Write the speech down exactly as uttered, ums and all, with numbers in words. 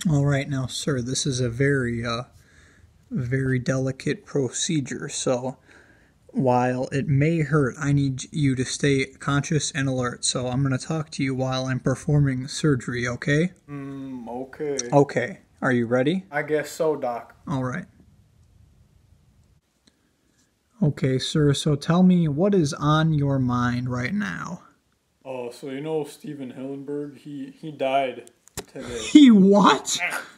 All right, now, sir, this is a very, uh, very delicate procedure, so while it may hurt, I need you to stay conscious and alert, so I'm going to talk to you while I'm performing surgery, okay? Mm, okay. Okay. Are you ready? I guess so, Doc. All right. Okay, sir, so tell me, what is on your mind right now? Oh, so you know Steven Hillenberg? He, he died today. He what?